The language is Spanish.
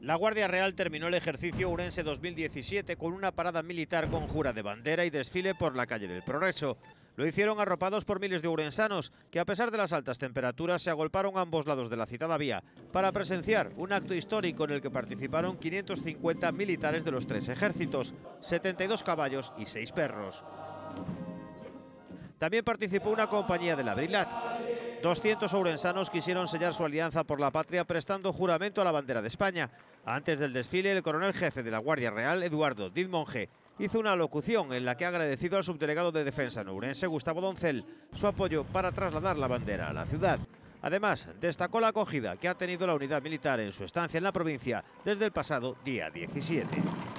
La Guardia Real terminó el ejercicio Ourense 2017 con una parada militar con jura de bandera y desfile por la calle del Progreso. Lo hicieron arropados por miles de ourensanos que, a pesar de las altas temperaturas, se agolparon a ambos lados de la citada vía para presenciar un acto histórico en el que participaron 550 militares de los tres ejércitos, 72 caballos y 6 perros. También participó una compañía de la Brilat. 200 ourensanos quisieron sellar su alianza por la patria prestando juramento a la bandera de España. Antes del desfile, el coronel jefe de la Guardia Real, Eduardo Diz Monge, hizo una locución en la que ha agradecido al subdelegado de Defensa en Ourense, Gustavo Doncel, su apoyo para trasladar la bandera a la ciudad. Además, destacó la acogida que ha tenido la unidad militar en su estancia en la provincia desde el pasado día 17.